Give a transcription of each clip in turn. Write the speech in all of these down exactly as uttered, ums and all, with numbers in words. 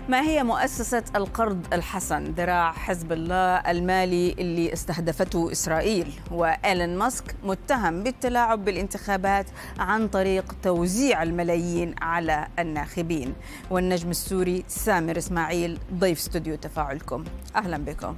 ما هي مؤسسة القرض الحسن ذراع حزب الله المالي اللي استهدفته إسرائيل؟ وإيلون ماسك متهم بالتلاعب بالانتخابات عن طريق توزيع الملايين على الناخبين. والنجم السوري سامر إسماعيل ضيف استوديو تفاعلكم، أهلا بكم.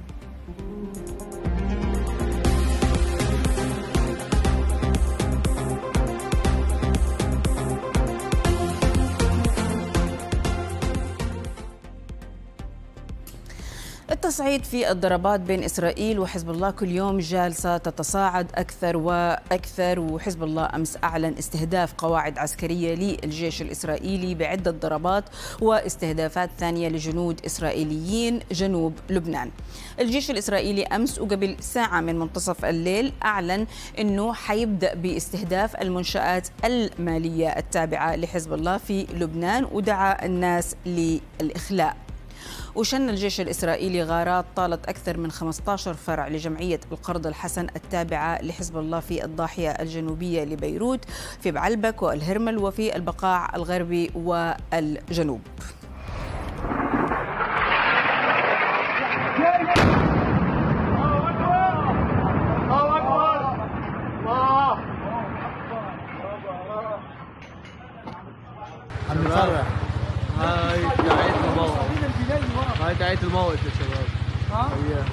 التصعيد في الضربات بين إسرائيل وحزب الله كل يوم جالسة تتصاعد أكثر وأكثر، وحزب الله أمس أعلن استهداف قواعد عسكرية للجيش الإسرائيلي بعدة ضربات واستهدافات ثانية لجنود إسرائيليين جنوب لبنان. الجيش الإسرائيلي أمس وقبل ساعة من منتصف الليل أعلن أنه حيبدأ باستهداف المنشآت المالية التابعة لحزب الله في لبنان، ودعا الناس للإخلاء. وشن الجيش الإسرائيلي غارات طالت أكثر من خمسة عشر فرع لجمعية القرض الحسن التابعة لحزب الله في الضاحية الجنوبية لبيروت، في بعلبك والهرمل وفي البقاع الغربي والجنوب. هاي دعاية الموقف، هاي دعاية الموقف يا شباب. ها؟ هي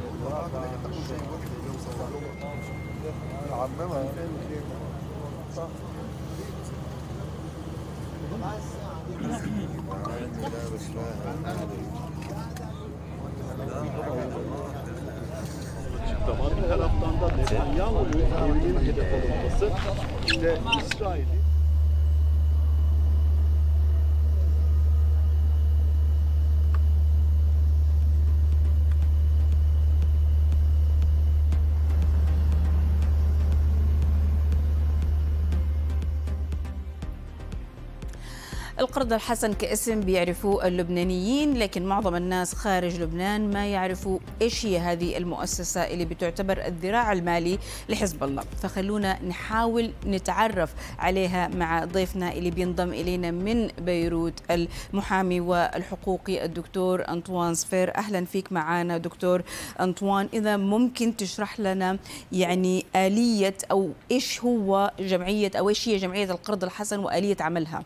القرض الحسن كاسم بيعرفوه اللبنانيين، لكن معظم الناس خارج لبنان ما يعرفوا إيش هي هذه المؤسسة اللي بتعتبر الذراع المالي لحزب الله. فخلونا نحاول نتعرف عليها مع ضيفنا اللي بينضم إلينا من بيروت، المحامي والحقوقي الدكتور أنطوان صفير. أهلا فيك معنا دكتور أنطوان. إذا ممكن تشرح لنا يعني آلية أو إيش هو جمعية أو إيش هي جمعية القرض الحسن وآلية عملها.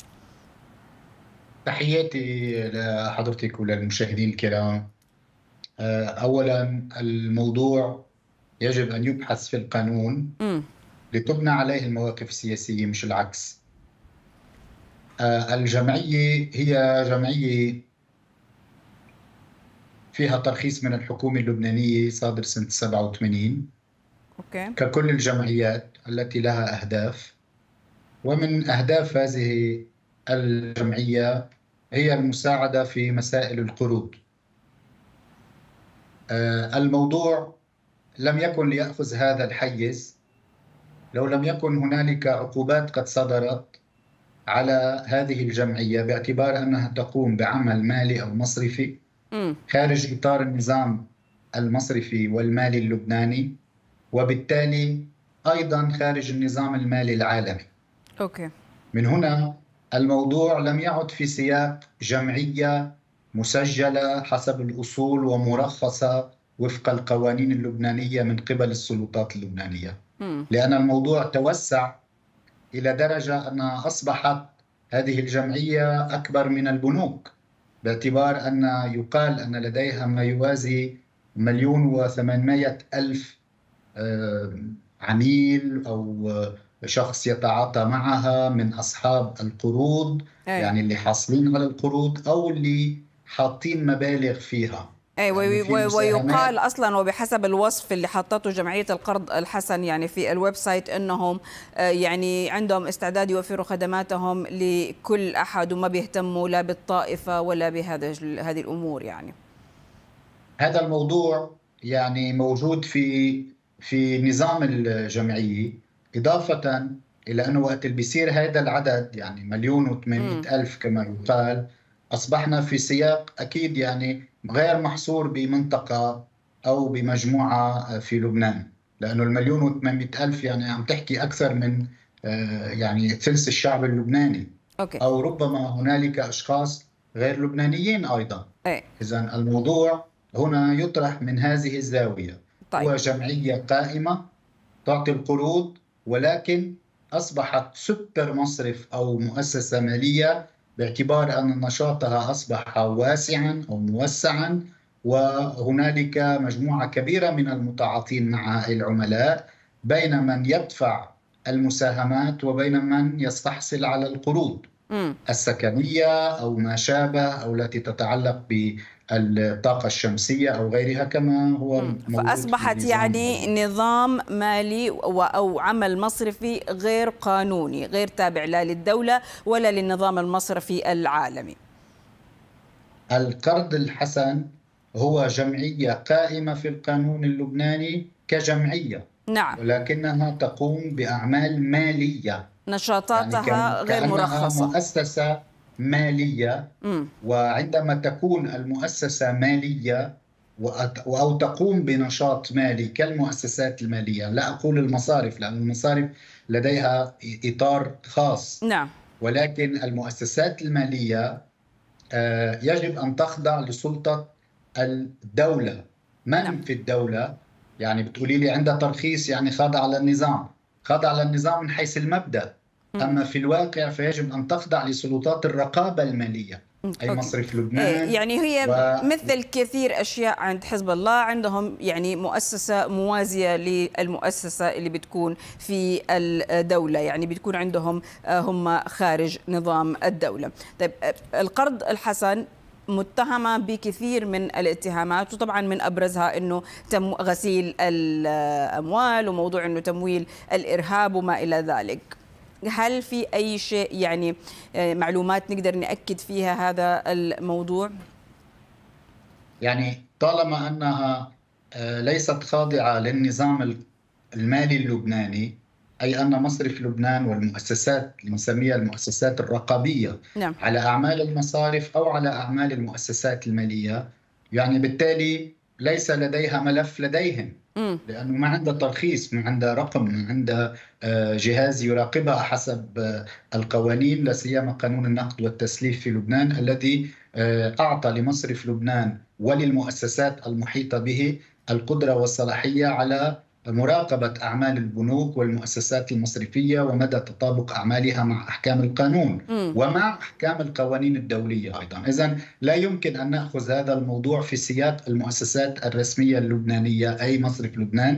تحياتي لحضرتك وللمشاهدين الكرام. أولا الموضوع يجب أن يبحث في القانون م. لتبنى عليه المواقف السياسية مش العكس. الجمعية هي جمعية فيها ترخيص من الحكومة اللبنانية صادر سنة سبعة وثمانين أوكي. ككل الجمعيات التي لها أهداف، ومن أهداف هذه الجمعية هي المساعدة في مسائل القروض. الموضوع لم يكن ليأخذ هذا الحيز لو لم يكن هنالك عقوبات قد صدرت على هذه الجمعية باعتبار أنها تقوم بعمل مالي أو مصرفي خارج إطار النظام المصرفي والمالي اللبناني، وبالتالي أيضا خارج النظام المالي العالمي. أوكي. من هنا الموضوع لم يعد في سياق جمعية مسجلة حسب الأصول ومرخصة وفق القوانين اللبنانية من قبل السلطات اللبنانية، م. لأن الموضوع توسع إلى درجة أن أصبحت هذه الجمعية أكبر من البنوك، باعتبار أن يقال أن لديها ما يوازي مليون وثمانمائة ألف عميل أو شخص يتعاطى معها من أصحاب القروض. أي. يعني اللي حاصلين على القروض أو اللي حاطين مبالغ فيها. أي يعني ويقال أصلا وبحسب الوصف اللي حطته جمعية القرض الحسن يعني في الويب سايت أنهم يعني عندهم استعداد يوفروا خدماتهم لكل أحد وما بيهتموا لا بالطائفة ولا بهذا هذه الأمور. يعني هذا الموضوع يعني موجود في في نظام الجمعية، إضافة إلى أنه وقت اللي بيصير هذا العدد يعني مليون وثمانمائة ألف كما يقال، أصبحنا في سياق أكيد يعني غير محصور بمنطقة أو بمجموعة في لبنان، لأنه المليون وثمانمائة ألف يعني عم تحكي أكثر من يعني ثلث الشعب اللبناني. أوكي. أو ربما هنالك أشخاص غير لبنانيين أيضا. إيه؟ إذن الموضوع هنا يطرح من هذه الزاوية. طيب. هو جمعية قائمة تعطي القروض، ولكن أصبحت سوبر مصرف أو مؤسسة مالية باعتبار أن نشاطها أصبح واسعا أو موسعا، وهنالك مجموعة كبيرة من المتعاطين مع العملاء بين من يدفع المساهمات وبين من يستحصل على القروض م. السكنية أو ما شابه أو التي تتعلق بالطاقة الشمسية أو غيرها كما هو م. موجود. فأصبحت يعني نظام مالي أو عمل مصرفي غير قانوني، غير تابع لا للدولة ولا للنظام المصرفي العالمي. القرض الحسن هو جمعية قائمة في القانون اللبناني كجمعية، نعم، ولكنها تقوم بأعمال مالية، نشاطاتها يعني غير مرخصة، مؤسسة مالية. م. وعندما تكون المؤسسة مالية أو تقوم بنشاط مالي كالمؤسسات المالية، لا أقول المصارف لأن المصارف لديها إطار خاص، نعم، ولكن المؤسسات المالية يجب أن تخضع لسلطة الدولة. من نعم. في الدولة؟ يعني بتقولي لي عندها ترخيص يعني خاضعة للنظام، خاضعة للنظام من حيث المبدأ، أما في الواقع فيجب أن تخضع لسلطات الرقابة المالية أي مصرف لبنان. يعني هي و... مثل كثير أشياء عند حزب الله، عندهم يعني مؤسسة موازية للمؤسسة اللي بتكون في الدولة، يعني بتكون عندهم هم خارج نظام الدولة. طيب القرض الحسن متهمة بكثير من الاتهامات، وطبعا من أبرزها أنه تم غسيل الأموال وموضوع أنه تمويل الإرهاب وما إلى ذلك. هل في أي شيء يعني معلومات نقدر نأكد فيها هذا الموضوع؟ يعني طالما أنها ليست خاضعة للنظام المالي اللبناني، أي أن مصرف لبنان والمؤسسات اللي نسميها المؤسسات الرقابية نعم. على أعمال المصارف أو على أعمال المؤسسات المالية، يعني بالتالي ليس لديها ملف لديهم، م. لأنه ما عندها ترخيص، ما عندها رقم، ما عندها جهاز يراقبها حسب القوانين، لا سيما قانون النقد والتسليف في لبنان الذي أعطى لمصرف لبنان وللمؤسسات المحيطة به القدرة والصلاحية على مراقبة أعمال البنوك والمؤسسات المصرفية ومدى تطابق أعمالها مع أحكام القانون م. ومع أحكام القوانين الدولية أيضا. إذن لا يمكن أن نأخذ هذا الموضوع في سياق المؤسسات الرسمية اللبنانية أي مصرف لبنان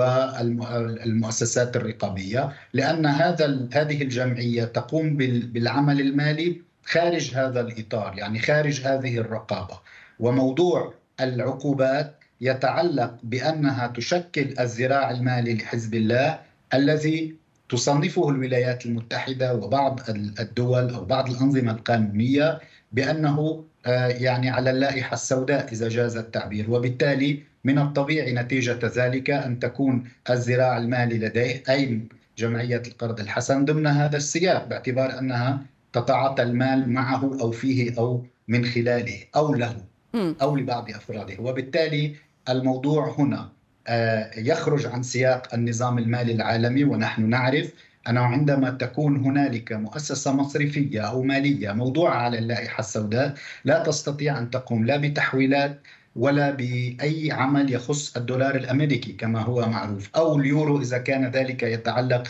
والمؤسسات الرقابية، لأن هذا هذه الجمعية تقوم بالعمل المالي خارج هذا الإطار، يعني خارج هذه الرقابة. وموضوع العقوبات يتعلق بأنها تشكل الذراع المالي لحزب الله الذي تصنفه الولايات المتحدة وبعض الدول أو بعض الأنظمة القانونية بأنه يعني على اللائحة السوداء إذا جاز التعبير، وبالتالي من الطبيعي نتيجة ذلك أن تكون الذراع المالي لديه أي جمعية القرض الحسن ضمن هذا السياق، باعتبار أنها تتعاطى المال معه أو فيه أو من خلاله أو له أو لبعض أفراده. وبالتالي الموضوع هنا يخرج عن سياق النظام المالي العالمي، ونحن نعرف أنه عندما تكون هنالك مؤسسة مصرفية أو مالية موضوعة على اللائحة السوداء لا تستطيع أن تقوم لا بتحويلات ولا بأي عمل يخص الدولار الأمريكي كما هو معروف، أو اليورو إذا كان ذلك يتعلق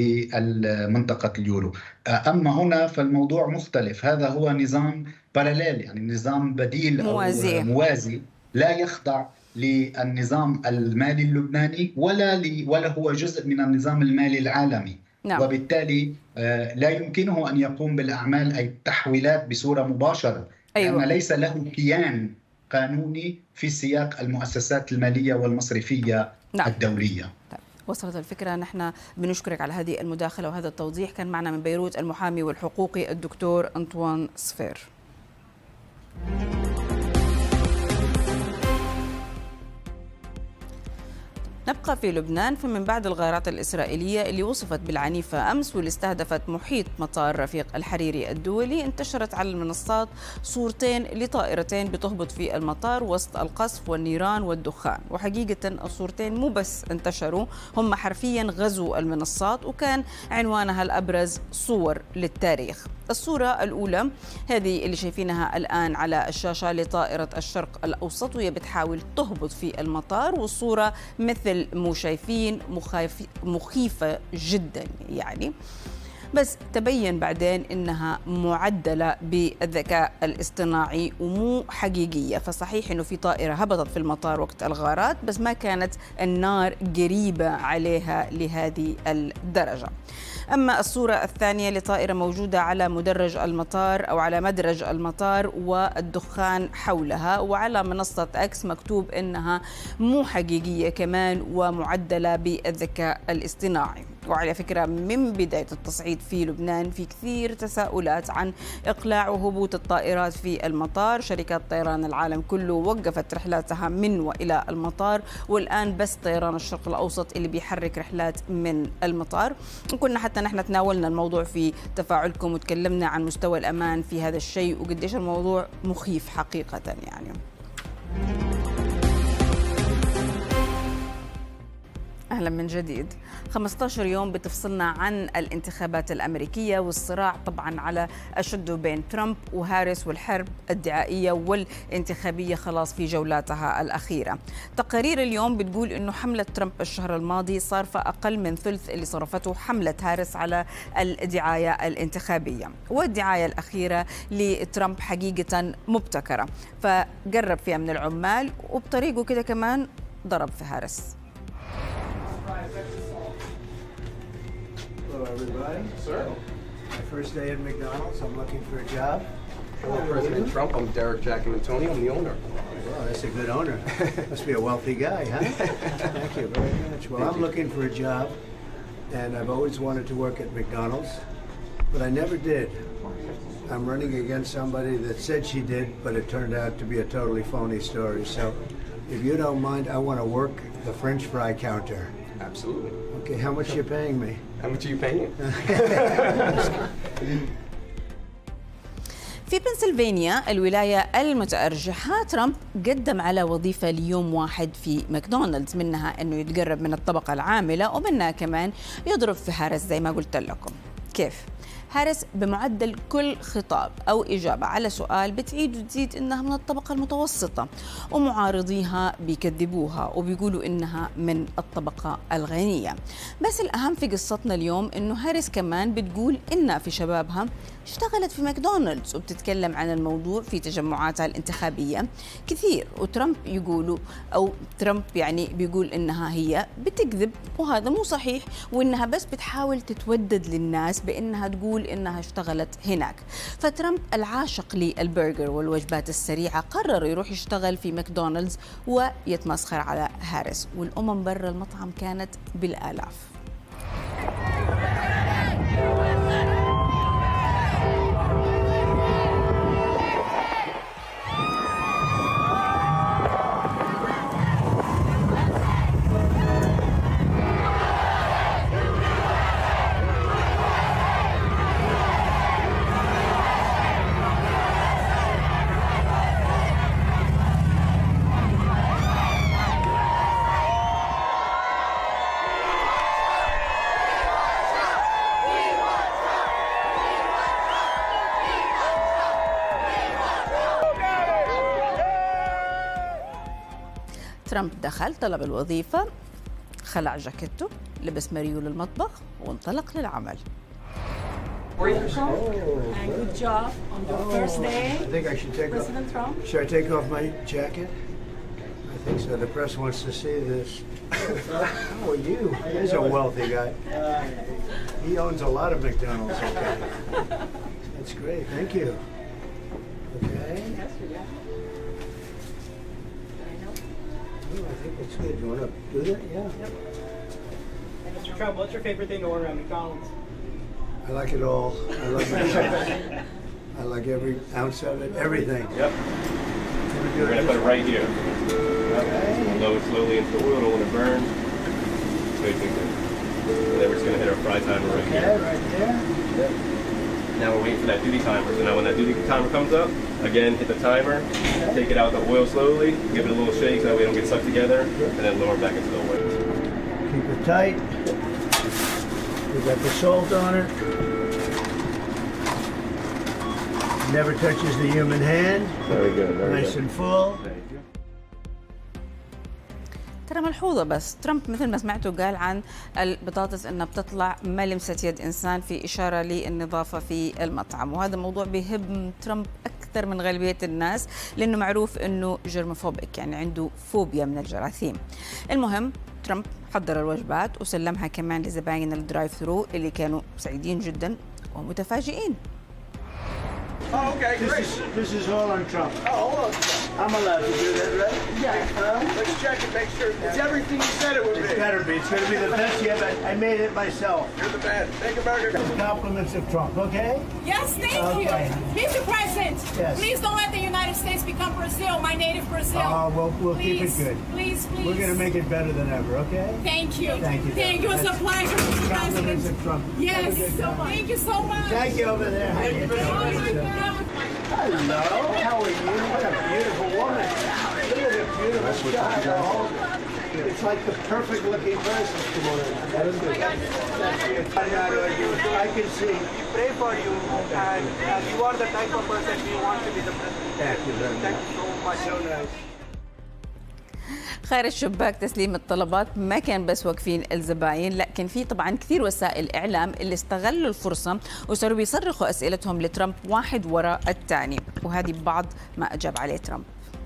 بمنطقة اليورو. أما هنا فالموضوع مختلف، هذا هو نظام باراليل، يعني نظام بديل أو موازي, موازي لا يخضع للنظام المالي اللبناني ولا لي ولا هو جزء من النظام المالي العالمي. نعم. وبالتالي لا يمكنه أن يقوم بالأعمال أي التحويلات بصورة مباشرة، أيوة. لأن ليس له كيان قانوني في سياق المؤسسات المالية والمصرفية نعم. الدولية. طيب. وصلت الفكرة. نحن بنشكرك على هذه المداخلة وهذا التوضيح. كان معنا من بيروت المحامي والحقوقي الدكتور أنطوان صفير. نبقى في لبنان، فمن بعد الغارات الإسرائيلية اللي وصفت بالعنيفة أمس واللي استهدفت محيط مطار رفيق الحريري الدولي، انتشرت على المنصات صورتين لطائرتين بتهبط في المطار وسط القصف والنيران والدخان. وحقيقة الصورتين مو بس انتشروا، هم حرفيا غزوا المنصات، وكان عنوانها الأبرز صور للتاريخ. الصورة الأولى هذه اللي شايفينها الآن على الشاشة لطائرة الشرق الأوسط وهي بتحاول تهبط في المطار، والصورة مثل مو شايفين مخيفة جدا يعني، بس تبين بعدين إنها معدلة بالذكاء الاصطناعي ومو حقيقية. فصحيح إنه في طائرة هبطت في المطار وقت الغارات، بس ما كانت النار قريبة عليها لهذه الدرجة. أما الصورة الثانية لطائرة موجودة على مدرج المطار أو على مدرج المطار والدخان حولها، وعلى منصة أكس مكتوب إنها مو حقيقية كمان ومعدلة بالذكاء الاصطناعي. وعلى فكرة من بداية التصعيد في لبنان في كثير تساؤلات عن إقلاع وهبوط الطائرات في المطار. شركات طيران العالم كله وقفت رحلاتها من وإلى المطار، والآن بس طيران الشرق الأوسط اللي بيحرك رحلات من المطار. وكنا حتى نحن تناولنا الموضوع في تفاعلكم وتكلمنا عن مستوى الأمان في هذا الشيء وقديش الموضوع مخيف حقيقة يعني. أهلا من جديد. خمسة عشر يوم بتفصلنا عن الانتخابات الأمريكية والصراع طبعا على أشده بين ترامب وهاريس والحرب الدعائية والانتخابية خلاص في جولاتها الأخيرة. تقارير اليوم بتقول إنه حملة ترامب الشهر الماضي صارفة أقل من ثلث اللي صرفته حملة هاريس على الدعاية الانتخابية، والدعاية الأخيرة لترامب حقيقة مبتكرة، فقرب فيها من العمال وبطريقه كده كمان ضرب في هاريس. Hello, everybody. Sir. My first day at McDonald's. I'm looking for a job. Hello, President Trump. I'm Derek Giacomontoni. I'm the owner. Well, that's a good owner. Must be a wealthy guy, huh? Thank you very much. Well, Thank I'm you. looking for a job, and I've always wanted to work at McDonald's, but I never did. I'm running against somebody that said she did, but it turned out to be a totally phony story. So, if you don't mind, I want to work the French fry counter. Absolutely. Okay, how much you paying me? How much are you paying? في بنسلفانيا الولاية المتأرجحة، ترامب قدم على وظيفة ليوم واحد في ماكدونالدز، منها أنه يتقرب من الطبقة العاملة ومنها كمان يضرب في هاريس زي ما قلت لكم. كيف؟ هاريس بمعدل كل خطاب أو إجابة على سؤال بتعيد وتزيد إنها من الطبقة المتوسطة، ومعارضيها بيكذبوها وبيقولوا إنها من الطبقة الغنية. بس الأهم في قصتنا اليوم إنه هاريس كمان بتقول إنها في شبابها اشتغلت في ماكدونالدز وبتتكلم عن الموضوع في تجمعاتها الانتخابية كثير، وترامب يقولوا أو ترامب يعني بيقول إنها هي بتكذب وهذا مو صحيح، وإنها بس بتحاول تتودد للناس بإنها تقول إنها اشتغلت هناك. فترامب العاشق للبرجر والوجبات السريعة قرر يروح يشتغل في ماكدونالدز ويتمسخر على هاريس، والأمم برا المطعم كانت بالآلاف. ترامب دخل طلب الوظيفة، خلع جاكيته، لبس ماريو للمطبخ وانطلق للعمل. And good job on your first day, I think I should take President off, Trump. Should I take off my jacket? I think so. The press wants to see this. How are you? He's a wealthy guy. He owns a lot of McDonald's. Okay. That's great. Thank you. Okay. Oh, I think that's good. You want to do that? Yeah. Yep. Mister Trump, what's your favorite thing to order at McDonald's? I like it all. I love McDonald's. I like every ounce of it. Everything. Yep. We're going to put it right here. Okay. Lower it slowly into the oil, don't want to burn. Good, good, good. And then we're just gonna hit our fry timer right Okay, here. right there. Yep. Now we're waiting for that duty timer. So now when that duty timer comes up, again, hit the timer, take it out the oil slowly, give it a little shake so that we don't get stuck together, and then lower it back into the oil. Keep it tight. We got the salt on it. Never touches the human hand. Very good, very Nice good. and full. Thank you. ترى ملحوظة بس ترامب مثل ما سمعتوا قال عن البطاطس انها بتطلع ما لمست يد انسان في اشارة للنظافة في المطعم، وهذا الموضوع بيهم ترامب اكثر من غالبية الناس لانه معروف انه جيرموفوبيك، يعني عنده فوبيا من الجراثيم. المهم ترامب حضر الوجبات وسلمها كمان لزباين الدرايف ثرو اللي كانوا سعيدين جدا ومتفاجئين. Oh, okay, this great. Is, this is all on Trump. Oh, hold on. I'm allowed to do that, right? Yeah. Huh? Let's check and make sure it's everything you said it would be. It's better be. It's going to be the best yet. I, I made it myself. You're the best. Make America. Compliments of Trump, okay? Yes, thank Okay. you. Mister President, Yes. please don't let the United States become Brazil, my native Brazil. Oh, we'll, we'll please, keep it good. Please, please. We're going to make it better than ever, okay? Thank you. Thank you. Thank you. It's a pleasure, Mister Compliments President. of Trump. Yes. Have a good time. Thank you so much. Thank you over there. How you doing? Oh, my God. Hello, how are you? What a beautiful woman. Look at the beautiful child. It's like the perfect looking person. That's good. I can see. We pray for you, and uh, you are the type of person we want to be the president. Thank you very Thank much. you so much. So nice. خارج شباك تسليم الطلبات ما كان بس واقفين الزباين، لا كان في طبعا كثير وسائل اعلام اللي استغلوا الفرصه وصاروا بيصرخوا اسئلتهم لترامب واحد وراء الثاني، وهذه بعض ما اجاب عليه ترامب.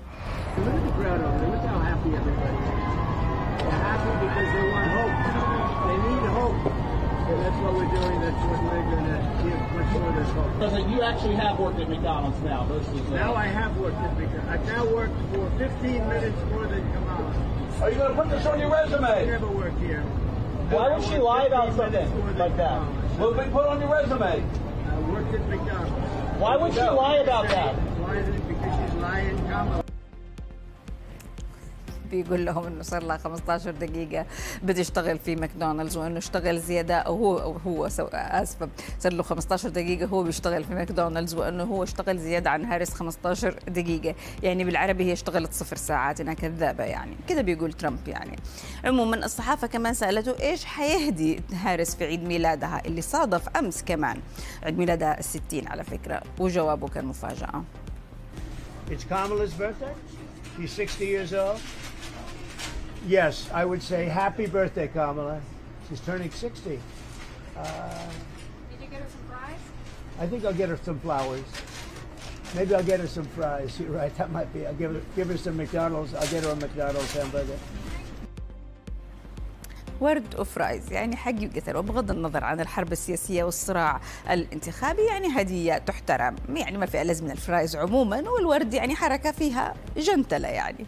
That's what we're doing. That's what we're going to give much more this hope. President, you actually have worked at McDonald's now versus... Uh... Now I have worked at McDonald's. I've now worked for fifteen minutes more than Kamala. Are you going to put this on your I resume? never worked here. Why would she lie about something like that? Will be put on your resume. I worked at McDonald's. Why would she lie about that? Why is it? Because she's lying, Kamala. بيقول لهم انه صار لها خمسة عشر دقيقه بتشتغل في ماكدونالدز، وانه اشتغل زياده، او هو أو هو اسفه صار له خمسة عشر دقيقه هو بيشتغل في ماكدونالدز، وانه هو اشتغل زياده عن هاريس خمسة عشر دقيقه، يعني بالعربي هي اشتغلت صفر ساعات، انها كذابه يعني كذا بيقول ترامب. يعني عموما الصحافه كمان سالته ايش حيهدي هاريس في عيد ميلادها اللي صادف امس، كمان عيد ميلادها الستين على فكره، وجوابه كان مفاجاه. It's Kamala's birthday. She's sixty years old. Yes, I would say happy birthday, Kamala. She's turning sixty. Uh, Did you get her some fries? I think I'll get her some flowers. Maybe I'll get her some fries. You're right, that might be. I'll give her, give her some McDonald's. I'll get her a McDonald's hamburger. ورد وفرايز يعني حق يقتل، وبغض النظر عن الحرب السياسية والصراع الانتخابي يعني هدية تحترم، يعني ما في ألذ من الفرايز عموما، والورد يعني حركة فيها جنتلة يعني.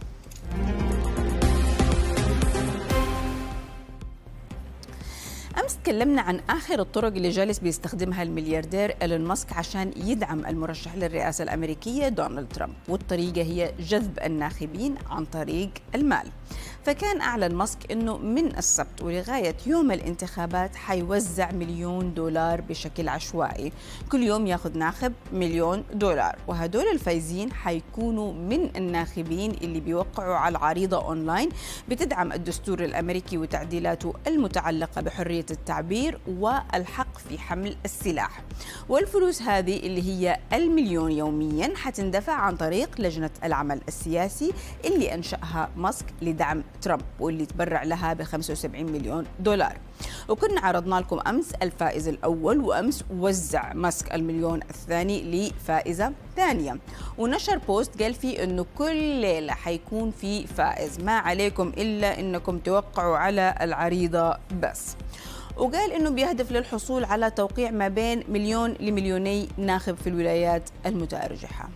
أمس تكلمنا عن آخر الطرق اللي جالس بيستخدمها الملياردير إيلون ماسك عشان يدعم المرشح للرئاسة الأمريكية دونالد ترامب، والطريقة هي جذب الناخبين عن طريق المال. فكان أعلن ماسك أنه من السبت ولغاية يوم الانتخابات حيوزع مليون دولار بشكل عشوائي، كل يوم ياخذ ناخب مليون دولار، وهدول الفايزين حيكونوا من الناخبين اللي بيوقعوا على عريضة أونلاين بتدعم الدستور الأمريكي وتعديلاته المتعلقة بحرية التعبير والحق في حمل السلاح. والفلوس هذه اللي هي المليون يوميا حتندفع عن طريق لجنة العمل السياسي اللي أنشأها ماسك لدعم ترامب، واللي تبرع لها ب خمسة وسبعين مليون دولار. وكنا عرضنا لكم أمس الفائز الأول، وأمس وزع ماسك المليون الثاني لفائزة ثانية، ونشر بوست قال فيه أنه كل ليلة حيكون في فائز، ما عليكم إلا أنكم توقعوا على العريضة بس. وقال أنه بيهدف للحصول على توقيع ما بين مليون لمليوني ناخب في الولايات المتأرجحة.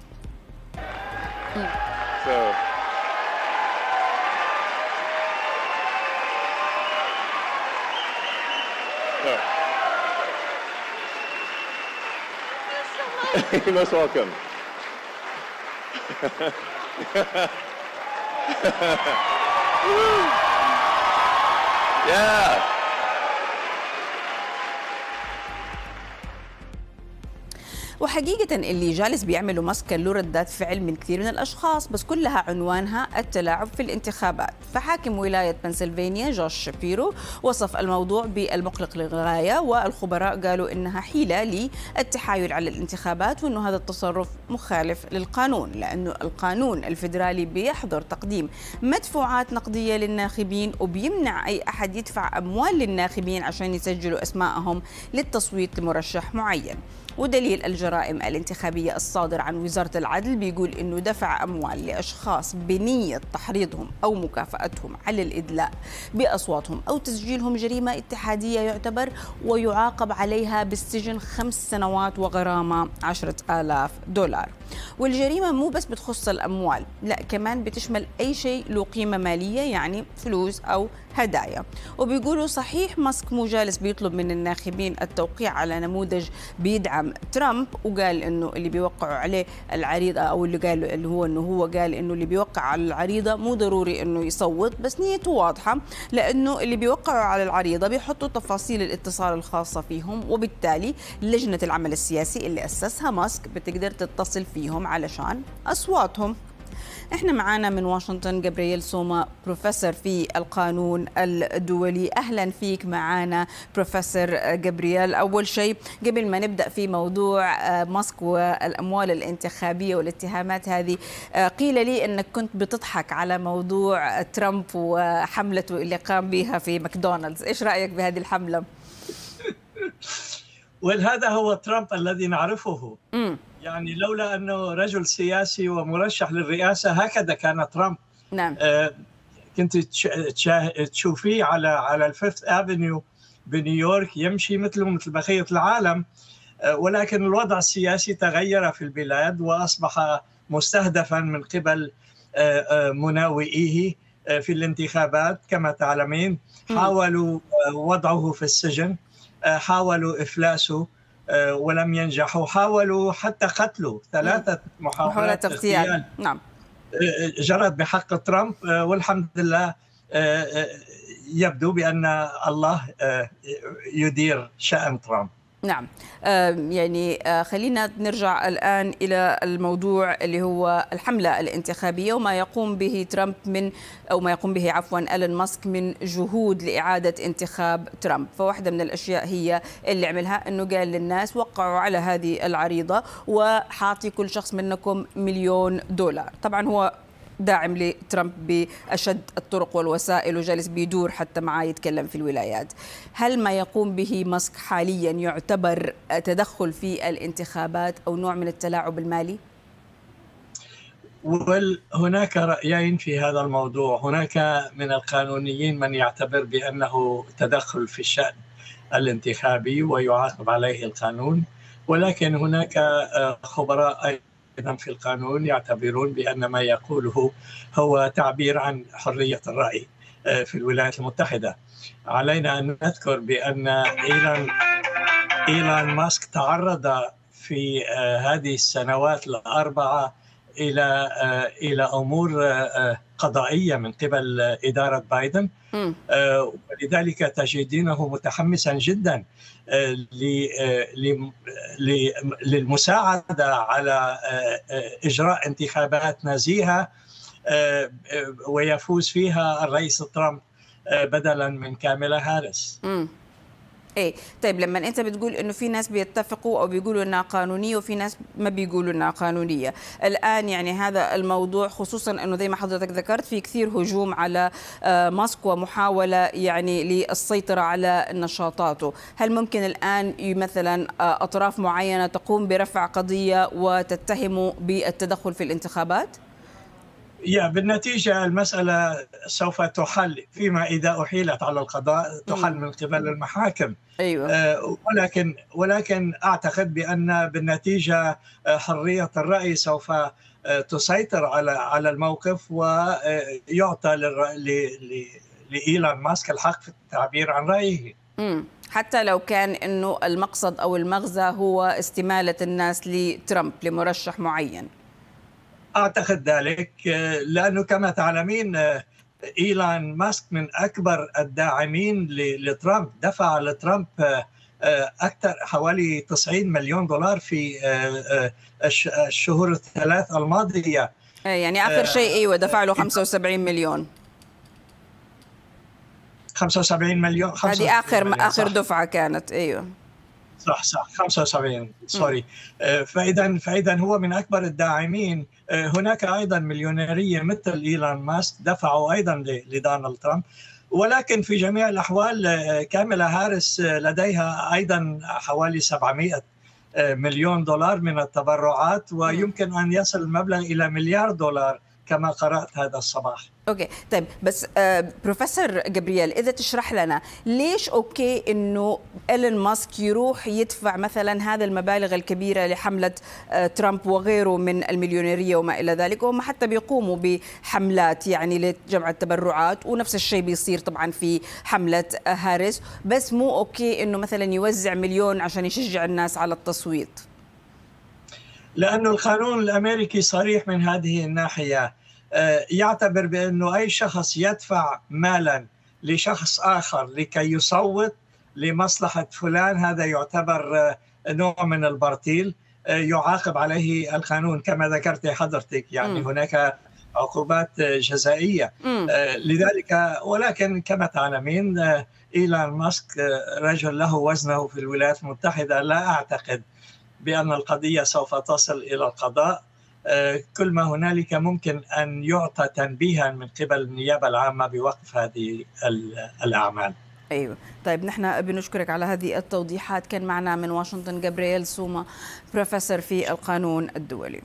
So. No. You're most welcome. Yeah. وحقيقة اللي جالس بيعملوا ماسك كان له ردات فعل من كثير من الأشخاص، بس كلها عنوانها التلاعب في الانتخابات. فحاكم ولاية بنسلفانيا جوش شابيرو وصف الموضوع بالمقلق للغاية، والخبراء قالوا إنها حيلة للتحايل على الانتخابات، وإنه هذا التصرف مخالف للقانون، لأنه القانون الفيدرالي بيحظر تقديم مدفوعات نقدية للناخبين، وبيمنع أي أحد يدفع أموال للناخبين عشان يسجلوا أسمائهم للتصويت لمرشح معين. ودليل الجرائم الانتخابية الصادر عن وزارة العدل بيقول إنه دفع أموال لأشخاص بنية تحريضهم أو مكافأتهم على الإدلاء بأصواتهم أو تسجيلهم جريمة اتحادية يعتبر ويعاقب عليها بالسجن خمس سنوات وغرامة عشرة آلاف دولار. والجريمة مو بس بتخص الأموال، لا كمان بتشمل أي شيء له قيمة مالية، يعني فلوس أو هدايا. وبيقولوا صحيح ماسك مو جالس بيطلب من الناخبين التوقيع على نموذج بيدعم ترامب، وقال انه اللي بيوقعوا عليه العريضه، او اللي قال اللي هو انه هو قال انه اللي بيوقع على العريضه مو ضروري انه يصوت، بس نيته واضحه، لانه اللي بيوقعوا على العريضه بيحطوا تفاصيل الاتصال الخاصه فيهم، وبالتالي لجنه العمل السياسي اللي اسسها ماسك بتقدر تتصل فيهم علشان اصواتهم. احنا معانا من واشنطن جابرييل سوما، بروفيسور في القانون الدولي. اهلا فيك معانا بروفيسور جابرييل. اول شيء قبل ما نبدا في موضوع ماسك والاموال الانتخابيه والاتهامات هذه، قيل لي انك كنت بتضحك على موضوع ترامب وحملته اللي قام بها في ماكدونالدز، ايش رايك بهذه الحمله؟ وهذا هو ترامب الذي نعرفه. م. يعني لولا أنه رجل سياسي ومرشح للرئاسة هكذا كان ترامب. نعم. آه كنت تشوفيه على على الفيفث افنيو بنيويورك يمشي مثله مثل بقية العالم، آه ولكن الوضع السياسي تغير في البلاد وأصبح مستهدفا من قبل آه آه مناوئيه آه في الانتخابات. كما تعلمين حاولوا آه وضعه في السجن، آه حاولوا إفلاسه ولم ينجحوا، حاولوا حتى قتله. ثلاثة محاولات اغتيال نعم جرت بحق ترامب، والحمد لله يبدو بأن الله يدير شأن ترامب. نعم. يعني خلينا نرجع الآن إلى الموضوع اللي هو الحملة الانتخابية وما يقوم به ترامب من أو ما يقوم به عفوا إيلون ماسك من جهود لإعادة انتخاب ترامب. فواحدة من الأشياء هي اللي عملها أنه قال للناس وقعوا على هذه العريضة وحاعطي كل شخص منكم مليون دولار. طبعا هو داعم لترامب بأشد الطرق والوسائل وجالس بيدور حتى معاه يتكلم في الولايات. هل ما يقوم به ماسك حاليا يعتبر تدخل في الانتخابات أو نوع من التلاعب المالي؟ هناك رأيين في هذا الموضوع. هناك من القانونيين من يعتبر بأنه تدخل في الشأن الانتخابي ويعاقب عليه القانون، ولكن هناك خبراء أيضا في القانون يعتبرون بأن ما يقوله هو تعبير عن حرية الرأي في الولايات المتحدة. علينا أن نذكر بأن إيلون إيلون ماسك تعرض في هذه السنوات الأربعة إلى إلى أمور قضائية من قبل إدارة بايدن، ولذلك تجدينه متحمسا جدا للمساعدة على إجراء انتخابات نزيهة ويفوز فيها الرئيس ترامب بدلا من كاميلا هاريس. ايه طيب، لما انت بتقول انه في ناس بيتفقوا او بيقولوا انها قانونيه وفي ناس ما بيقولوا انها قانونيه، الان يعني هذا الموضوع خصوصا انه زي ما حضرتك ذكرت في كثير هجوم على ماسك ومحاوله يعني للسيطره على نشاطاته، هل ممكن الان مثلا اطراف معينه تقوم برفع قضيه وتتهمه بالتدخل في الانتخابات؟ يا بالنتيجة المسألة سوف تحل فيما إذا أحيلت على القضاء، تحل من قبل المحاكم. أيوة. آه ولكن ولكن أعتقد بأن بالنتيجة حرية الرأي سوف تسيطر على على الموقف ويعطى لإيلون ماسك الحق في التعبير عن رأيه. امم حتى لو كان إنه المقصد أو المغزى هو استمالة الناس لترامب لمرشح معين. أعتقد ذلك، لأنه كما تعلمين إيلون ماسك من أكبر الداعمين لترامب، دفع لترامب أكثر حوالي تسعين مليون دولار في الشهور الثلاث الماضية. يعني آخر شيء أيوة دفع له خمسة وسبعين مليون. خمسة وسبعين مليون هذه آخر مليون آخر صح. دفعة كانت أيوة صح صح خمسة وسبعين سوري. فإذا فإذا هو من أكبر الداعمين. هناك أيضا مليونيرية مثل إيلون ماسك دفعوا أيضا لدونالد ترامب، ولكن في جميع الأحوال كاميلا هاريس لديها أيضا حوالي سبعمائة مليون دولار من التبرعات، ويمكن أن يصل المبلغ إلى مليار دولار كما قرأت هذا الصباح. اوكي طيب، بس آه بروفيسور جابرييل، اذا تشرح لنا ليش اوكي انه إيلون ماسك يروح يدفع مثلا هذا المبالغ الكبيره لحمله آه ترامب وغيره من المليونيريه وما الى ذلك، وهم حتى بيقوموا بحملات يعني لجمع التبرعات، ونفس الشيء بيصير طبعا في حمله آه هاريس، بس مو اوكي انه مثلا يوزع مليون عشان يشجع الناس على التصويت؟ لأنه القانون الأمريكي صريح من هذه الناحية، يعتبر بأنه أي شخص يدفع مالا لشخص آخر لكي يصوت لمصلحة فلان، هذا يعتبر نوع من البرطيل يعاقب عليه القانون كما ذكرت حضرتك، يعني م. هناك عقوبات جزائية م. لذلك. ولكن كما تعلمين إيلون ماسك رجل له وزنه في الولايات المتحدة، لا أعتقد بأن القضية سوف تصل إلى القضاء. كل ما هنالك ممكن أن يعطى تنبيها من قبل النيابة العامة بوقف هذه الأعمال. أيوة طيب، نحن بنشكرك على هذه التوضيحات. كان معنا من واشنطن جابرييل سوما، بروفيسور في القانون الدولي.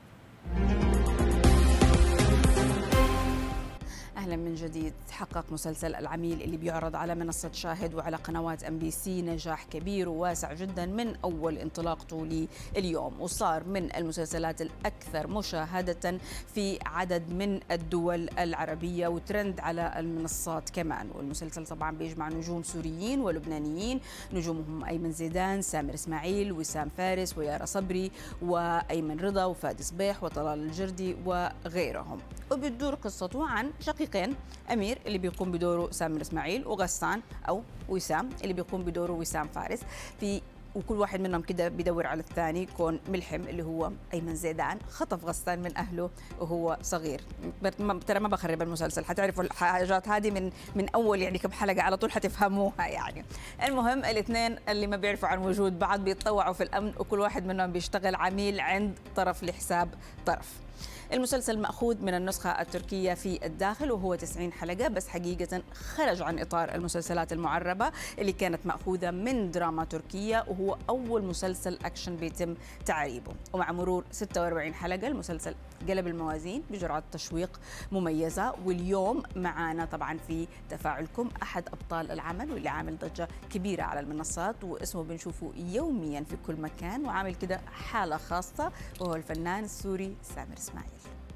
أهلا من جديد. حقق مسلسل العميل اللي بيعرض على منصة شاهد وعلى قنوات أم بي سي نجاح كبير وواسع جدا من أول انطلاقته لليوم، وصار من المسلسلات الأكثر مشاهدة في عدد من الدول العربية وترند على المنصات كمان. والمسلسل طبعا بيجمع نجوم سوريين ولبنانيين، نجومهم أيمن زيدان، سامر إسماعيل، وسام فارس، ويارا صبري، وأيمن رضا، وفادي صبيح، وطلال الجردي وغيرهم. وبتدور قصته عن شقيقين، أمير اللي بيقوم بدوره سامر إسماعيل، وغسان أو وسام اللي بيقوم بدوره وسام فارس، في وكل واحد منهم كده بيدور على الثاني. كون ملحم اللي هو أيمن زيدان خطف غسان من أهله وهو صغير. ترى ما بخرب المسلسل، حتعرفوا الحاجات هذه من من أول يعني كم حلقة على طول حتفهموها يعني. المهم الاثنين اللي ما بيعرفوا عن وجود بعض بيتطوعوا في الأمن، وكل واحد منهم بيشتغل عميل عند طرف لحساب طرف. المسلسل مأخوذ من النسخة التركية في الداخل، وهو تسعين حلقة، بس حقيقة خرج عن إطار المسلسلات المعربة اللي كانت مأخوذة من دراما تركية، وهو أول مسلسل أكشن بيتم تعريبه. ومع مرور ستة وأربعين حلقة المسلسل قلب الموازين بجرعة تشويق مميزة. واليوم معانا طبعا في تفاعلكم أحد أبطال العمل واللي عامل ضجة كبيرة على المنصات، واسمه بنشوفه يوميا في كل مكان، وعامل كده حالة خاصة، وهو الفنان السوري سامر إسماعيل.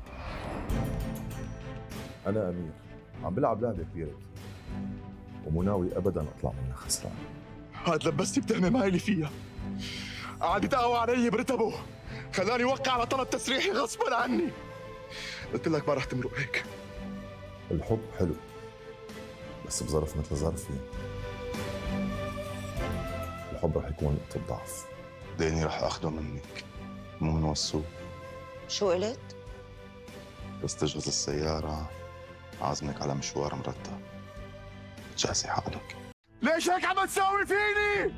أنا أمير، عم بلعب لعبة كبيرة ومو ناوي أبداً أطلع منها خسران. هاد لبستي بتهمة ما إلي فيها، قعد يتقوى علي برتبه، خلاني وقع على طلب تسريحي غصباً عني. قلت لك ما رح تمرق هيك. الحب حلو بس بظرف مثل ظرفي الحب رح يكون نقطة ضعف. ديني رح أخده منك مو من وصوه. شو قلت؟ بس تجهز السيارة عازمك على مشوار مرتب، جهزي حالك. ليش هيك عم تساوي فيني؟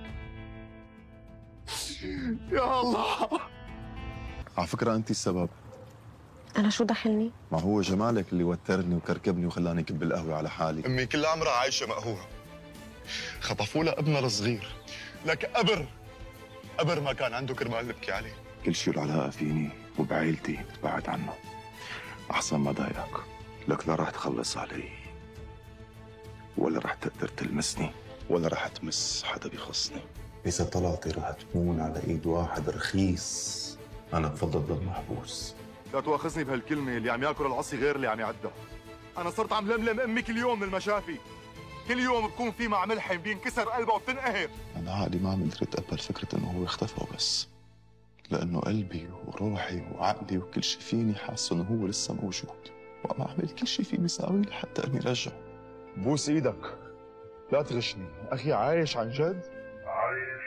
يا الله، على فكرة أنت السبب. أنا شو دخلني؟ ما هو جمالك اللي وترني وكركبني وخلاني كب القهوة على حالي. أمي كل عمرها عايشة مقهورة، خطفوا لها ابنها الصغير، لك قبر قبر ما كان عنده كرمال نبكي عليه. كل شيء العلاقة فيني وبعيلتي تبعد عنه، أحسن ما ضايقك. لك لا رح تخلص علي ولا رح تقدر تلمسني ولا رح تمس حدا بيخصني. إذا طلعتي رح تكون على إيد واحد رخيص، أنا بفضل ضل محبوس. لا تواخذني بهالكلمة، اللي عم ياكل العصي غير اللي عم يعدها. أنا صرت عم لملم أمي كل يوم من المشافي، كل يوم بكون في مع ملحم بينكسر قلبه وبتنقهر. أنا عقلي ما عم قدرت أتقبل فكرة إنه هو اختفى، بس لأنه قلبي وروحي وعقلي وكل شيء فيني حاسه إنه هو لسه موجود. وعم أعمل كل شيء في مساوي لحتى إني رجعه. بوس إيدك، لا تغشني، أخي عايش عن جد؟ عايش.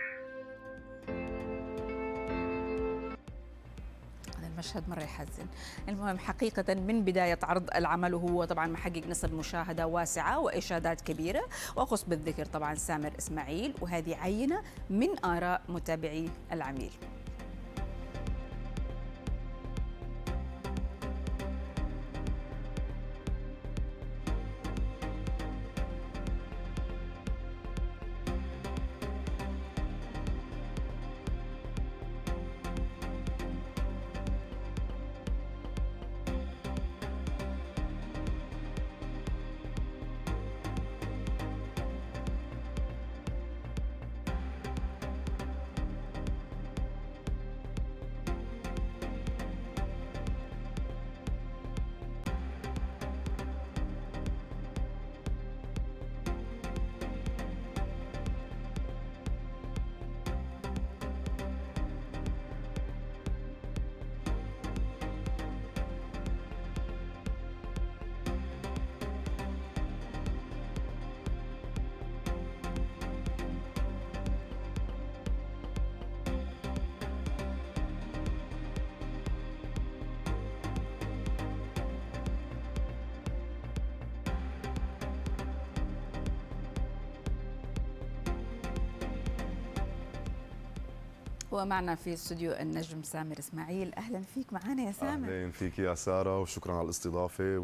المشهد مرة يحزن. المهم حقيقة من بداية عرض العمل وهو طبعا محقق نسب مشاهدة واسعة وإشادات كبيرة، وأخص بالذكر طبعا سامر إسماعيل، وهذه عينة من آراء متابعي العميل. ومعنا في استوديو النجم سامر إسماعيل. أهلا فيك معنا يا سامر. أهلا فيك يا سارة، وشكرا على الاستضافة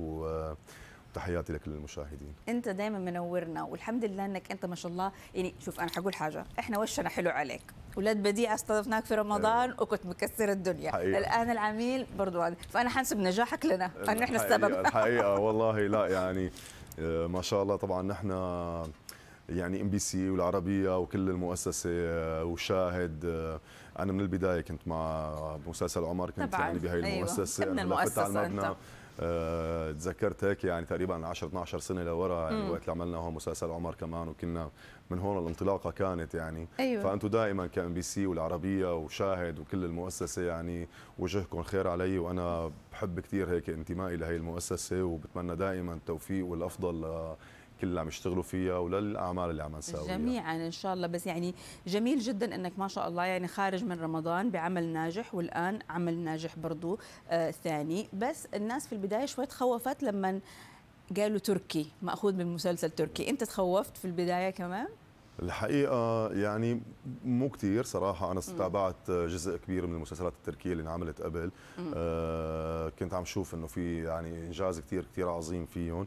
وتحياتي لكل المشاهدين. أنت دائما منورنا، والحمد لله أنك أنت ما شاء الله. يعني شوف أنا حقول حاجة، إحنا وشنا حلو عليك. أولاد بديعة استضفناك في رمضان أيوة. وكنت مكسر الدنيا حقيقة. الآن العميل برضو هذا، فأنا حنسب نجاحك لنا، أنه إحنا السبب. الحقيقة والله لا يعني ما شاء الله. طبعا نحن يعني ام بي سي والعربيه وكل المؤسسه وشاهد، انا من البدايه كنت مع مسلسل عمر، كنت يعني بهي المؤسسه. أيوة. انا لفت على المبنى، أه تذكرت هيك يعني تقريبا عشرة اثنعش سنه لورا، يعني وقت اللي عملنا هون مسلسل عمر كمان، وكنا من هون الانطلاقه كانت يعني. أيوة. فانتم دائما كام بي سي والعربيه وشاهد وكل المؤسسه يعني وجهكم خير علي، وانا بحب كثير هيك انتمائي لهي المؤسسه، وبتمنى دائما التوفيق والافضل كل اللي عم يشتغلوا فيها وللاعمال اللي عم نساويها جميعا ان شاء الله. بس يعني جميل جدا انك ما شاء الله يعني خارج من رمضان بعمل ناجح، والان عمل ناجح برضو آه ثاني. بس الناس في البدايه شوي تخوفت لما قالوا تركي ماخوذ من مسلسل تركي، انت تخوفت في البدايه كمان؟ الحقيقة يعني مو كتير صراحة. أنا تابعت جزء كبير من المسلسلات التركية اللي انعملت قبل. آه كنت عم شوف إنه في يعني إنجاز كتير كتير عظيم فيهم،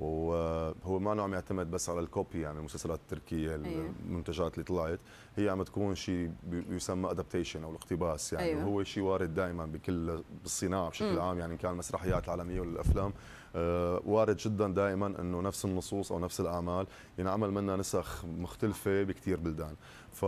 وهو ما عم يعتمد بس على الكوبي. يعني المسلسلات التركية أيوة. المنتجات اللي طلعت هي عم تكون شيء يسمى ادابتيشن او الاقتباس يعني. أيوة. وهو شيء وارد دائما بكل بالصناعة بشكل م. عام، يعني كان المسرحيات العالمية والافلام آه وارد جدا دائما انه نفس النصوص او نفس الاعمال ينعمل منها نسخ مختلفة بكثير بلدان. ف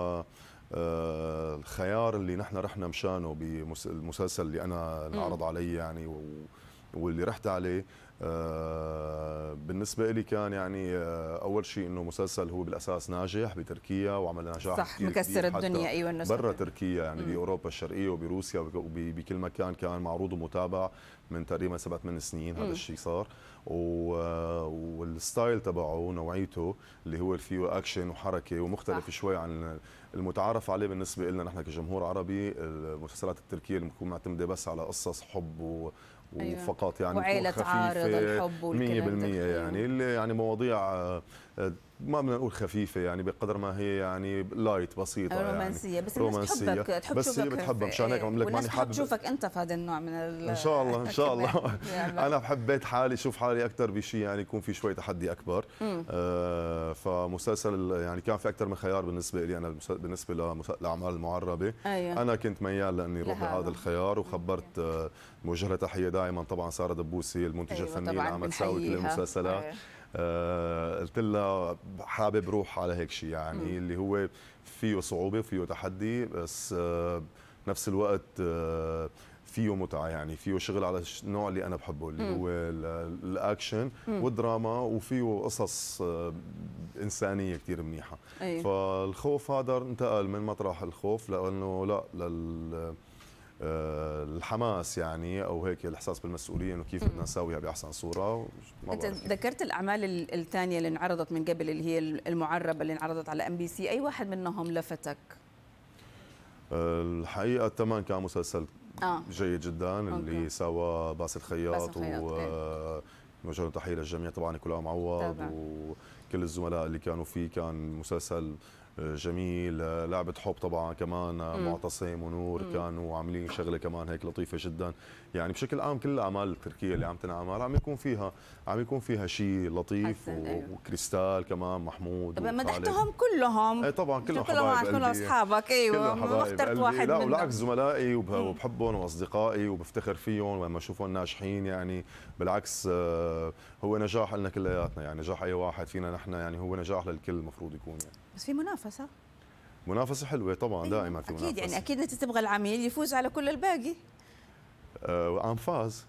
آه الخيار اللي نحن رحنا مشانه بالمسلسل اللي انا انعرض علي يعني واللي رحت عليه آه بالنسبة لي كان يعني آه أول شيء إنه مسلسل هو بالأساس ناجح بتركيا وعمل نجاح صح مكسر الدنيا. أيوة الناس برا تركيا يعني بأوروبا الشرقية وبروسيا وبكل مكان كان معروض ومتابع من تقريبا سبعة ثمان سنين. هذا الشيء صار، والستايل تبعه ونوعيته اللي هو فيه أكشن وحركة ومختلف صح. شوي عن المتعارف عليه بالنسبة لنا نحن كجمهور عربي. المسلسلات التركية اللي بتكون معتمدة بس على قصص حب و وفقط يعني وعيلة عارض الحب مية بالمية يعني اللي يعني مواضيع ما بدنا نقول خفيفة يعني بقدر ما هي يعني لايت بسيطة رومانسية يعني بس رومانسية الناس تحبك تحب بس هي بتحبها مشان هيك عم لك ماني حابب تشوفك انت في هذا النوع من ان شاء الله ان شاء الله. انا حبيت حالي شوف حالي اكثر بشيء يعني يكون في شوي تحدي اكبر. آه فمسلسل يعني كان في اكثر من خيار بالنسبة لي انا بالنسبة للاعمال المعربة. أيوة. انا كنت ميال لاني اروح لهذا الخيار، وخبرت آه موجه لها تحية دائما طبعا سارة دبوسي المنتجة أيوة الفنية اللي عم تساوي كل المسلسلات. أيوة. آه قلت لها حابب روح على هيك شيء يعني م. اللي هو فيه صعوبة وفيه تحدي، بس آه بنفس الوقت آه فيه متعة يعني فيه شغل على النوع اللي أنا بحبه اللي م. هو الأكشن م. والدراما، وفيه قصص آه إنسانية كتير منيحة. أيوة. فالخوف هذا انتقل من مطرح الخوف لأنه لا لل الحماس يعني او هيك الاحساس بالمسؤوليه انه كيف بدنا نساويها باحسن صوره. انت ذكرت الاعمال الثانيه اللي انعرضت من قبل اللي هي المعربه اللي انعرضت على ام بي سي، اي واحد منهم لفتك؟ الحقيقه الثمن كان مسلسل آه. جيد جدا اللي أوكي. سوا باسل خياط و نوجه له تحيه للجميع طبعا، نيكولا معوض وكل الزملاء اللي كانوا فيه. كان مسلسل جميل، لعبة حب طبعا كمان مم. معتصم ونور مم. كانوا عاملين شغله كمان هيك لطيفه جدا. يعني بشكل عام كل الاعمال التركيه اللي عم تنعمل عم يكون فيها عم يكون فيها شيء لطيف و... أيوه. وكريستال كمان محمود طبعا مدحتهم كلهم. اي طبعا كلهم حبايب قلبي، كلهم اصحابك. ايوه ما اخترت واحد لا منهم. بالعكس زملائي وبحبهم واصدقائي وبفتخر فيهم لما اشوفهم ناجحين. يعني بالعكس هو نجاح لنا كلياتنا، يعني نجاح اي واحد فينا نحن، يعني هو نجاح للكل المفروض يكون. يعني بس في منافسة، منافسة حلوة طبعا. أيوة. دائما في منافسة أكيد. يعني أكيد أنت تبغى العميل يفوز على كل الباقي. آه عم فاز.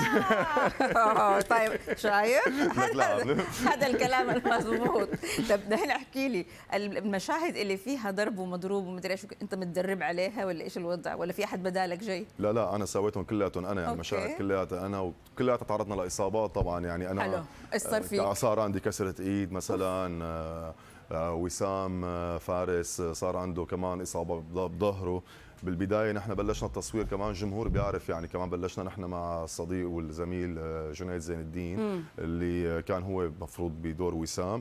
آه طيب شايف؟ هذا هذا الكلام المضبوط. طب دحين احكي لي المشاهد اللي فيها ضرب ومضروب ومدري ايش، انت متدرب عليها ولا ايش الوضع، ولا في احد بدالك جاي؟ لا لا انا سويتهم كلياتهم انا، يعني المشاهد كلياتها انا، وكلياتها تعرضنا لاصابات طبعا. يعني انا حلو. ايش صار فيك؟ صار عندي كسرة ايد مثلا. آه آه وسام آه فارس آه صار عنده كمان اصابه بظهره. بالبدايه نحن بلشنا التصوير كمان، الجمهور بيعرف يعني كمان بلشنا نحن مع الصديق والزميل جنيد زين الدين مم. اللي كان هو مفروض بدور وسام.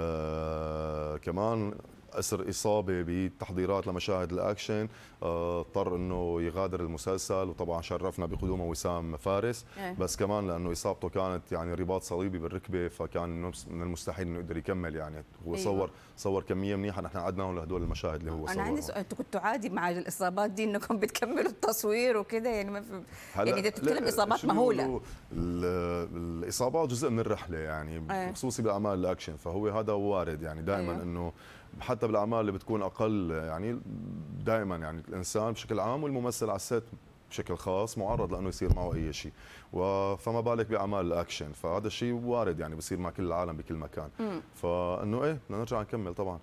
آه كمان أسر إصابة بتحضيرات لمشاهد الأكشن، اضطر أنه يغادر المسلسل، وطبعا شرفنا بقدومه وسام فارس. أيه. بس كمان لأنه إصابته كانت يعني رباط صليبي بالركبة، فكان من المستحيل أنه يقدر يكمل. يعني هو أيوة. صور صور كمية منيحة، نحن عدناه لهدول المشاهد اللي هو صورها. أنا عندي سؤال، أنتوا كنتوا عادي مع الإصابات دي أنكم بتكملوا التصوير وكذا؟ يعني ما في يعني أنت بتتكلم إصابات مهولة. الإصابات جزء من الرحلة يعني أيه. خصوصي بأعمال الأكشن، فهو هذا وارد يعني دائما أيه. أنه حتى بالاعمال اللي بتكون اقل، يعني دائما يعني الانسان بشكل عام والممثل على الست بشكل خاص معرض لانه يصير معه اي شيء، فما بالك باعمال الاكشن، فهذا الشيء وارد يعني بصير مع كل العالم بكل مكان. مم. فانه ايه بدنا نرجع نكمل طبعا،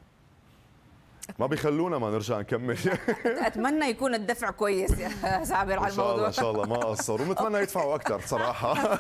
ما بيخلونا ما نرجع نكمل. اتمنى يكون الدفع كويس يا سابر على الموضوع. ان شاء الله ان شاء الله ما قصروا، ونتمنى يدفعوا اكثر صراحه.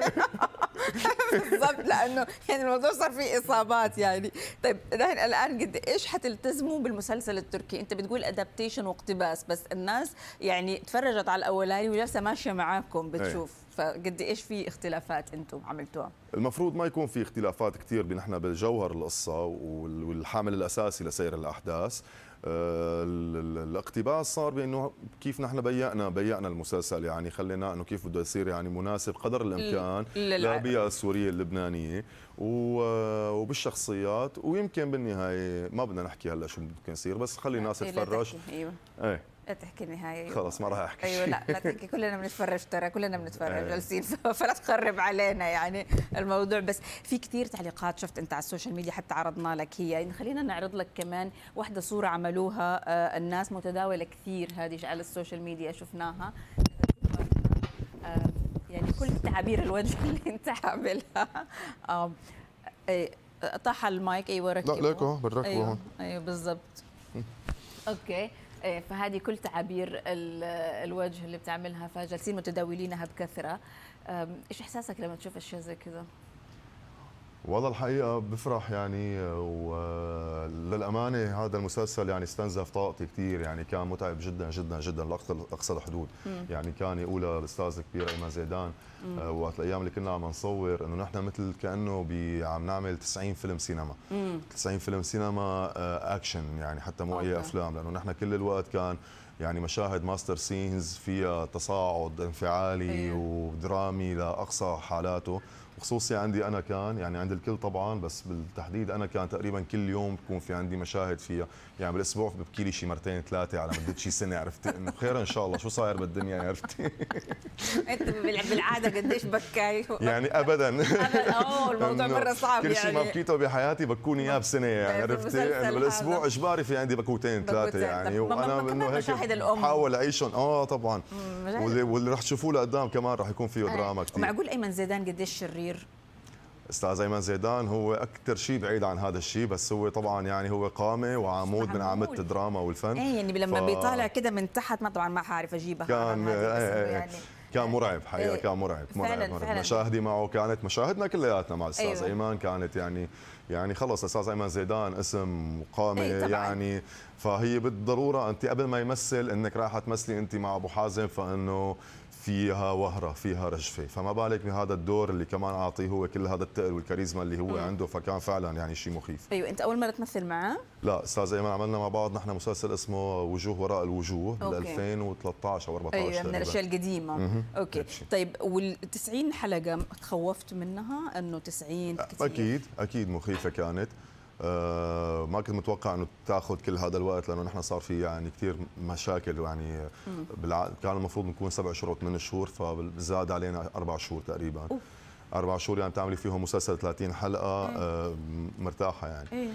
بالضبط، لانه يعني الموضوع صار فيه اصابات يعني. طيب نحن الان قد ايش حتلتزموا بالمسلسل التركي؟ انت بتقول ادابتيشن واقتباس، بس الناس يعني تفرجت على الاولاني وجالسه ماشيه معاكم بتشوف، فقد ايش في اختلافات انتم عملتوها؟ المفروض ما يكون في اختلافات كثير نحن بالجوهر القصه والحامل الاساسي لسير الاحداث. الاقتباس صار بانه كيف نحن بيئنا بيئنا المسلسل، يعني خلينا انه كيف بده يصير يعني مناسب قدر الامكان للبيئه السوريه اللبنانيه وبالشخصيات، ويمكن بالنهايه ما بدنا نحكي هلا شو ممكن يصير، بس خلي الناس تتفرج. ايوه ايه لا تحكي النهايه. خلص ما راح احكي. ايوه لا لا تحكي، كلنا بنتفرج ترى، كلنا بنتفرج جالسين، فلا تخرب علينا يعني الموضوع. بس في كثير تعليقات شفت انت على السوشيال ميديا، حتى عرضنا لك هي، يعني خلينا نعرض لك كمان واحده صوره عملوها آه الناس متداوله كثير هذه على السوشيال ميديا شفناها. آه يعني كل تعابير الوجه اللي انت عاملها. آه آه طاح المايك. ايوه ركبه. لا ليكو بنركبه ايوه هون. ايوه بالضبط. اوكي. فهذه كل تعابير الوجه اللي بتعملها، فجالسين متداولينها بكثره. ايش احساسك لما تشوف اشياء زي كذا؟ والله الحقيقه بفرح يعني، وللامانه هذا المسلسل يعني استنزف طاقتي كثير، يعني كان متعب جدا جدا جدا لاقصى الحدود. مم. يعني كان يقولها الاستاذ الكبير ايمن زيدان آه وقت الايام اللي كنا عم نصور، انه نحن مثل كانه عم نعمل تسعين فيلم سينما. مم. تسعين فيلم سينما آه اكشن يعني، حتى مو اي افلام، لانه نحن كل الوقت كان يعني مشاهد ماستر سينز فيها تصاعد انفعالي أيوه. ودرامي لاقصى حالاته، وخصوصي عندي انا كان يعني عند الكل طبعا، بس بالتحديد انا كان تقريبا كل يوم بكون في عندي مشاهد فيها، يعني بالاسبوع ببكي لي شي مرتين ثلاثه على مده شي سنه. عرفتي انه خير ان شاء الله، شو صاير بالدنيا عرفتي. انت بالعاده قديش بكاي؟ يعني ابدا ابدا. اوه الموضوع مره صعب يعني. كل شيء ما بكيته بحياتي بكون اياه بسنه، يعني عرفتي انه بالاسبوع اجباري في عندي بكوتين ثلاثه يعني، وانا انه هيك بحاول اعيشهم. اه طبعا، واللي, واللي رح تشوفوه لقدام كمان رح يكون فيه دراما كثير. معقول ايمن زيدان قديش شرير؟ استاذ ايمن زيدان هو اكثر شيء بعيد عن هذا الشيء، بس هو طبعا يعني هو قامه وعمود من اعمده الدراما والفن. ايه يعني لما ف... بيطالع كده من تحت ما طبعا ما حعرف اجيبها كان يعني كان مرعب حقيقه. أيه. كان مرعب مرعب, فعلاً مرعب. فعلاً. مشاهدي معه كانت مشاهدنا كلياتنا مع الاستاذ أيوة. ايمن كانت يعني يعني خلص الاستاذ ايمن زيدان اسم وقامه. أيه يعني فهي بالضروره انت قبل ما يمثل انك رايحه تمثلي انت مع ابو حازم، فانه فيها وهره فيها رجفه، فما بالك بهذا الدور اللي كمان اعطيه هو كل هذا التقل والكاريزما اللي هو م. عنده، فكان فعلا يعني شيء مخيف. ايوه انت اول مره تمثل معه؟ لا استاذ ايمن عملنا مع بعض نحن مسلسل اسمه وجوه وراء الوجوه بال ألفين وثلاثة عشر او أربعة عشر. ايوه من الاشياء القديمه. م- اوكي طيب وال تسعين حلقه تخوفت منها انه تسعين كثير؟ اكيد اكيد مخيفه كانت. آه ما كنت متوقع انه تاخذ كل هذا الوقت، لانه نحن صار في يعني كثير مشاكل، يعني بالع... كان المفروض نكون سبع شهور او ثمان شهور، فزاد علينا اربع شهور تقريبا. أوف. اربع شهور يعني بتعملي فيهم مسلسل ثلاثين حلقه آه مرتاحه يعني. إيه.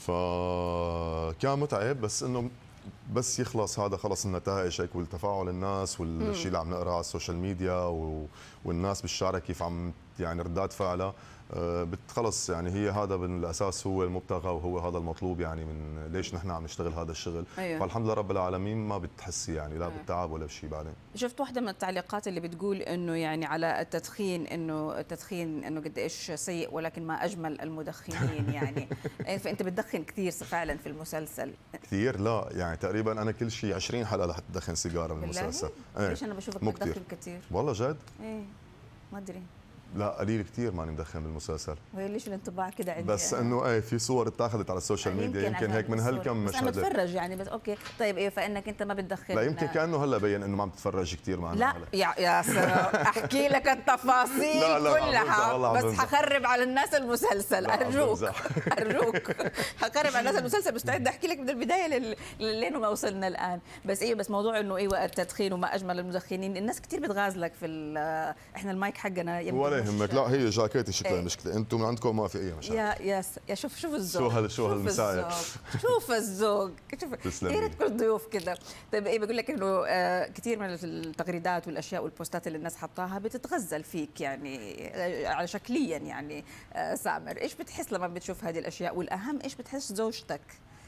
فكان متعب، بس انه بس يخلص هذا خلص النتائج هيك والتفاعل الناس والشيء اللي عم نقراه على السوشيال ميديا والناس بالشارع كيف عم يعني ردات فعلها بتخلص، يعني هي هذا بالاساس هو المبتغى وهو هذا المطلوب، يعني من ليش نحن عم نشتغل هذا الشغل. أيوة. فالحمد لله رب العالمين ما بتحسي يعني لا بالتعب ولا بشيء. بعدين شفت واحده من التعليقات اللي بتقول انه يعني على التدخين انه التدخين انه قد ايش سيء ولكن ما اجمل المدخنين يعني فانت بتدخن كثير فعلا في المسلسل؟ كثير لا يعني تقريبا انا كل شيء عشرين حلقه لحتى ادخن سيجاره من المسلسل. ليش انا بشوفك بتدخن كثير؟ والله جد؟ ايه ما ادري. لا قليل كثير ماني مدخن بالمسلسل. وهي ليش الانطباع كده عندي؟ بس انه ايه في صور اتاخذت على السوشيال ميديا يمكن, يمكن هيك من هالكم مشهد. بس انا بتفرج يعني بس اوكي طيب ايه فانك انت ما بتدخن؟ لا يمكن كانه هلا بين انه ما عم تتفرج كثير معنا. لا هلأ. يا يا سلام احكي لك التفاصيل لا لا كلها بس حخرب على الناس المسلسل. ارجوك ارجوك حخرب على الناس المسلسل. مستعد احكي لك من البدايه لين ما وصلنا الان. بس ايه بس موضوع انه ايوه التدخين وما اجمل المدخنين، الناس كثير بتغازلك في احنا المايك حقنا يمكن ولا يهمك. لا هي جاكيتي شكلها مشكله، انتم من عندكم ما في اي مشاكل. يا يا يا شوف شوف الذوق. شو هال شو هالمساعد شوف الذوق شوف يا ريت كل ضيوف كده. طيب ايه بقول لك انه آه كثير من التغريدات والاشياء والبوستات اللي الناس حطاها بتتغزل فيك يعني على شكليا يعني آه سامر، ايش بتحس لما بتشوف هذه الاشياء؟ والاهم ايش بتحس زوجتك؟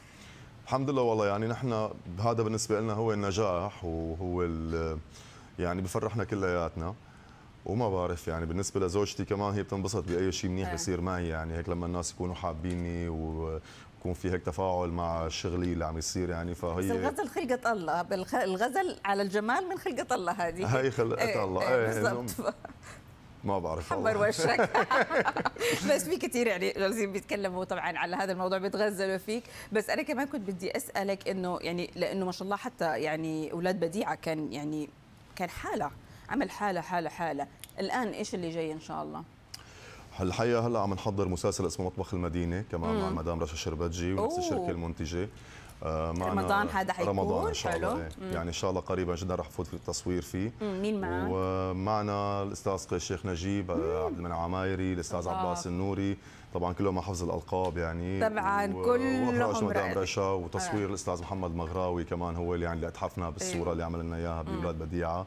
الحمد لله والله يعني نحن هذا بالنسبه لنا هو النجاح وهو يعني بفرحنا كلياتنا، وما بعرف يعني بالنسبه لزوجتي كمان هي بتنبسط باي شيء منيح بصير معي، يعني هيك لما الناس يكونوا حابيني ويكون في هيك تفاعل مع شغلي اللي عم يصير يعني. فهي بس الغزل خلقة الله، الغزل على الجمال من خلقة الله هذه. هي خلقة ايه الله ايه بالضبط. ما بعرف حمر وشك بس في كثير يعني جالسين بيتكلموا طبعا على هذا الموضوع بيتغزلوا فيك، بس انا كمان كنت بدي اسالك انه يعني لانه ما شاء الله حتى يعني اولاد بديعه كان يعني كان حاله عمل حاله حاله حاله، الان ايش اللي جاي ان شاء الله؟ الحقيقه هلا عم نحضر مسلسل اسمه مطبخ المدينه كمان مم. مع مدام رشا شربتجي ونفس الشركه المنتجه. آه رمضان هذا حيكون رمضان ان شاء الله ايه. يعني ان شاء الله قريبا جدا رح نفوت في التصوير فيه. مم. مين معنا؟ ومعنا الاستاذ الشيخ نجيب مم. عبد المنعم عمايري، الاستاذ عباس النوري، طبعا كلهم مع حفظ الالقاب يعني طبعا و... كلهم واخراج مدام رشا وتصوير آه. الاستاذ محمد مغراوي كمان هو اللي يعني اللي اتحفنا بالصوره أيوه. اللي عمل لنا اياها باولاد بديعه،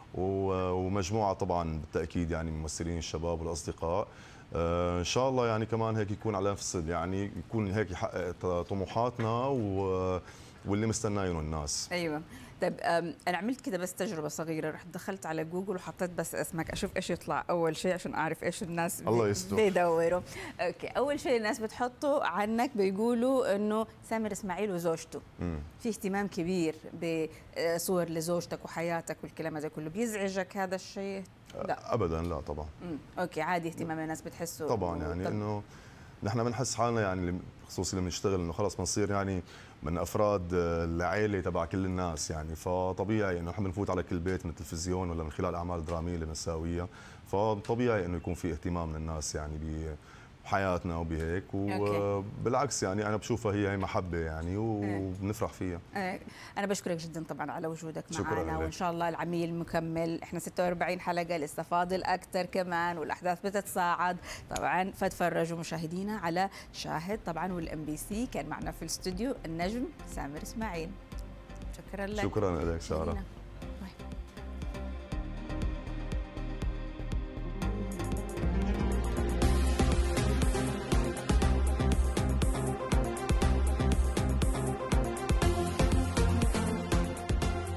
ومجموعه طبعا بالتاكيد يعني ممثلين الشباب والاصدقاء. آه ان شاء الله يعني كمان هيك يكون على نفس يعني يكون هيك يحقق طموحاتنا و... واللي مستناينه الناس. ايوه طيب انا عملت كده بس تجربه صغيره، رحت دخلت على جوجل وحطيت بس اسمك اشوف ايش يطلع اول شيء عشان اعرف ايش الناس الله يستر بيدوروا. اوكي اول شيء الناس بتحطوا عنك بيقولوا انه سامر اسماعيل وزوجته. مم. في اهتمام كبير بصور لزوجتك وحياتك والكلام هذا كله، بيزعجك هذا الشيء؟ لا ابدا لا طبعا. مم. اوكي عادي اهتمام الناس بتحسوا طبعا يعني طب... انه نحن بنحس حالنا يعني خصوصا اللي بنشتغل انه خلص بنصير يعني من افراد العائله تبع كل الناس يعني، فطبيعي انه نحن بنفوت على كل بيت من التلفزيون ولا من خلال الاعمال الدراميه اللي بنساويها، فطبيعي انه يكون في اهتمام من الناس يعني بحياتنا وبهيك، وبالعكس يعني انا بشوفها هي محبه يعني وبنفرح فيها. انا بشكرك جدا طبعا على وجودك معنا، وان شاء الله العميل مكمل، احنا ستة وأربعين حلقه لسه فاضل اكثر كمان والاحداث بتتصاعد طبعا، فتفرجوا مشاهدينا على شاهد طبعا والام بي سي. كان معنا في الاستوديو النجم سامر اسماعيل. شكرا لك. شكرا لك ساره.